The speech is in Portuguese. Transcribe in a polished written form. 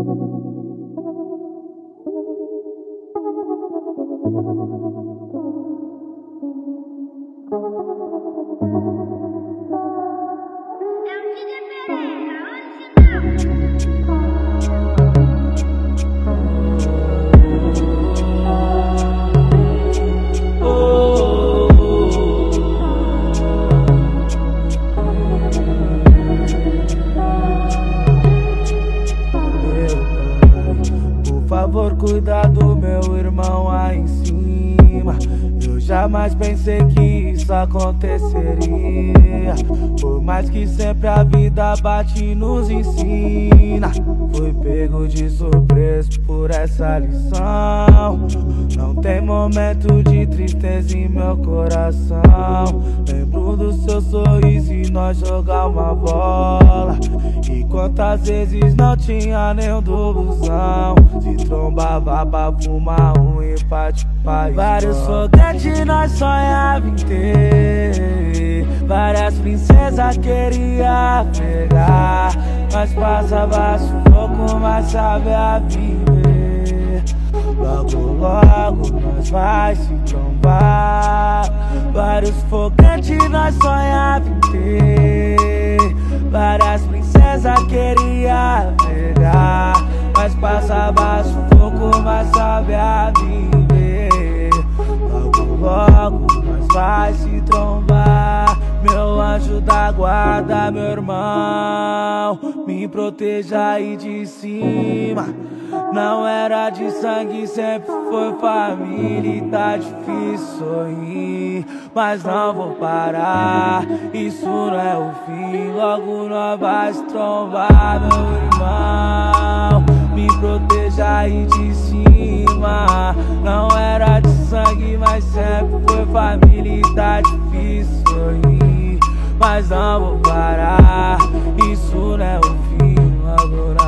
Cuida do meu irmão aí em cima. Eu jamais pensei que isso aconteceria. Por mais que sempre a vida bate e nos ensina, fui pego de surpresa por essa lição. Não tem momento de tristeza em meu coração. Lembro do seu sorriso e nós jogar uma bola. E quantas vezes não tinha nem um do busão. Se trombava pra fumar um empate pra vários foguetes nós sonhava em ter. Várias princesas queria pegar. Nós passava sufoco, mas sabia viver. Logo, logo nós vai se trombar. Vários foguetes nós sonhava em ter. Várias princesas queria pegar. Mas passava sufoco, mas sabia viver. Logo, logo nós vai se trombar. Meu anjo da guarda, meu irmão, me proteja aí de cima. Não era de sangue, sempre foi família. E tá difícil sorrir, mas não vou parar. Isso não é o fim, logo nós vai se trombar. Meu irmão, me proteja aí de cima. Não era de sangue, mas sempre foi família. E tá difícil sorrir, mas não vou parar. Isso não é o fim, logo